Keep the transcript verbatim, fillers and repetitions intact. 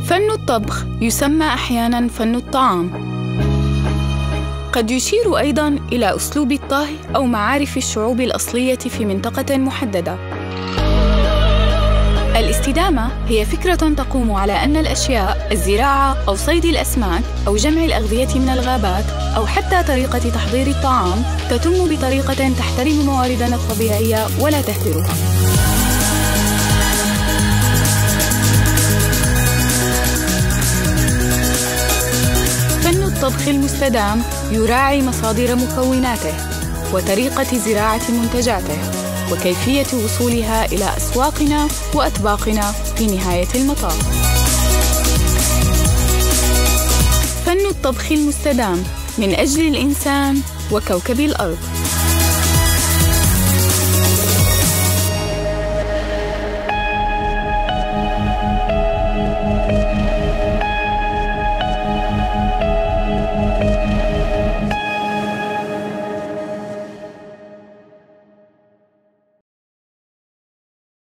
فن الطبخ يسمى أحياناً فن الطعام. قد يشير أيضاً إلى أسلوب الطهي أو معارف الشعوب الأصلية في منطقة محددة. الاستدامة هي فكرة تقوم على أن الأشياء، الزراعة أو صيد الأسماك أو جمع الأغذية من الغابات أو حتى طريقة تحضير الطعام تتم بطريقة تحترم مواردنا الطبيعية ولا تهدرها. فن الطبخ المستدام يراعي مصادر مكوناته وطريقة زراعة منتجاته وكيفية وصولها إلى أسواقنا وأطباقنا في نهاية المطاف. فن الطبخ المستدام من أجل الإنسان وكوكب الأرض.